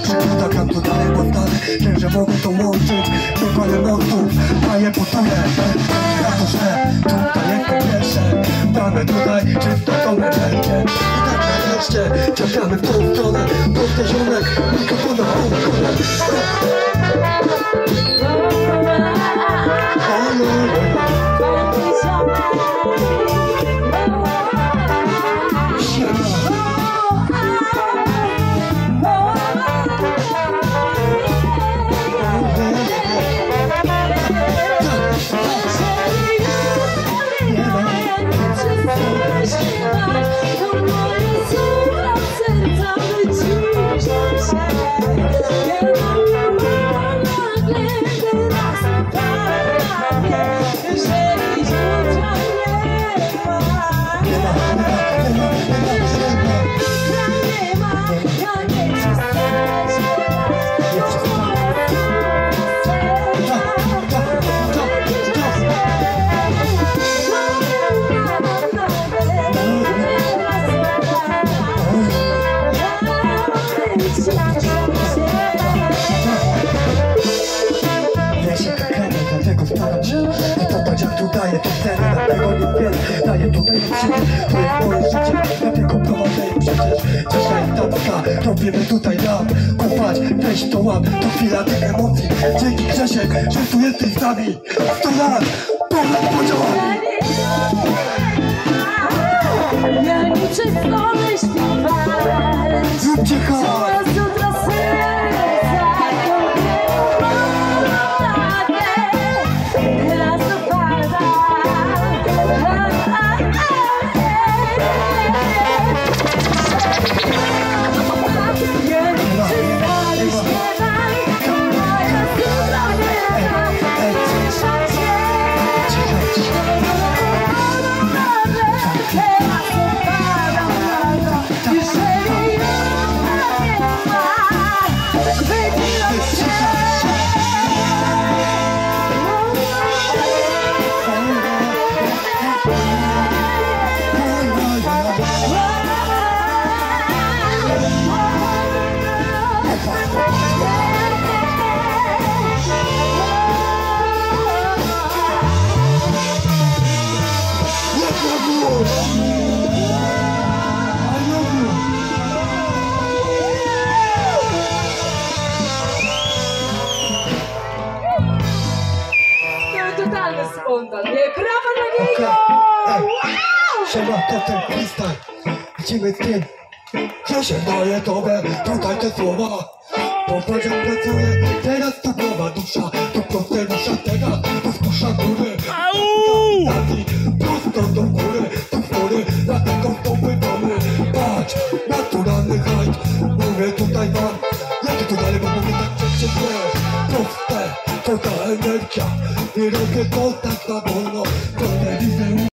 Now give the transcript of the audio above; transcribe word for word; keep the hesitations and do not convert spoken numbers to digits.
Utakam tu dalej, bo dalej wiem, że mogę to łączyć. Nie parę mostów, a je buduję. Ja to, że tutaj jest po pierwsze. Mamy tutaj czysto dobre będzie. I także jeszcze czekamy w tą stronę. Prosty ziomek, mikrofona w tą stronę. Daję tu ceny, dlatego nie wiem. Daję tutaj na siebie, to jest moje życie. Dlatego prowadzę je przecież. Dzisiaj tapka, robimy tutaj rap. Kupać, weź to łap, to chwila tych emocji. Dzięki Grzesiek, że tu jesteś z nami. sto lat, ponad podziałami. Ja liczę stronę śpiewać. Zróbcie hałas. Totalny spontan, nie? Brawa dla niego! Okay. Wow! Siema, to ten freestyle. Lecimy z tym. Ja się daję tobie tutaj te słowa. Popatrz jak pracuję, teraz to nowa dusza. To proste dusza teraz, to skusza góry. Prosto do góry, tu góry, dlatego stopy domy. Patrz, naturalny hajt. Mówię tutaj wam, jakie to dalej, bo mówię tak przecież wiesz. Proste, to ta energia. I robię to tak na wolno.